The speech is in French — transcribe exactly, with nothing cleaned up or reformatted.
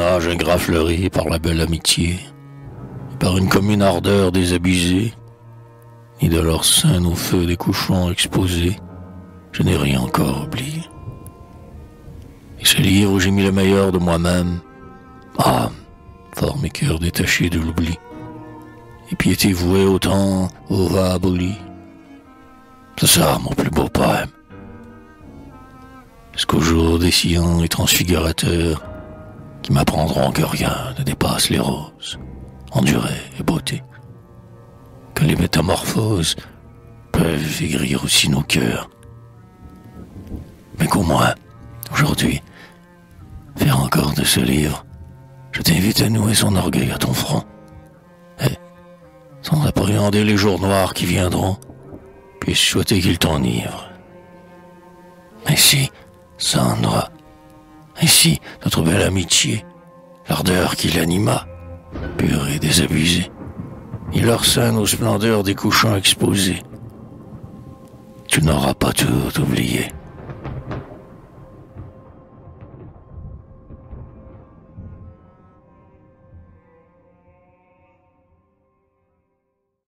âge ingrat fleuri par la belle amitié, et par une commune ardeur désabusée, ni de leur sein au feu des couchants exposés, je n'ai rien encore oublié. Et ce livre où j'ai mis le meilleur de moi-même, ah, fort mes cœurs détachés de l'oubli, et piété vouée au temps, au va aboli. C'est ça mon plus beau poème. Jusqu'au jour des sillons et transfigurateurs qui m'apprendront que rien ne dépasse les roses, en durée et beauté, que les métamorphoses peuvent aigrir aussi nos cœurs, mais qu'au moins, aujourd'hui, faire encore de ce livre, je t'invite à nouer son orgueil à ton front, et, sans appréhender les jours noirs qui viendront, puis-je souhaiter qu'ils t'enivrent. Ainsi, Sandra, ainsi notre belle amitié, l'ardeur qui l'anima, pure et désabusée, ni leur sein aux splendeurs des couchants exposés. Tu n'auras pas tout oublié.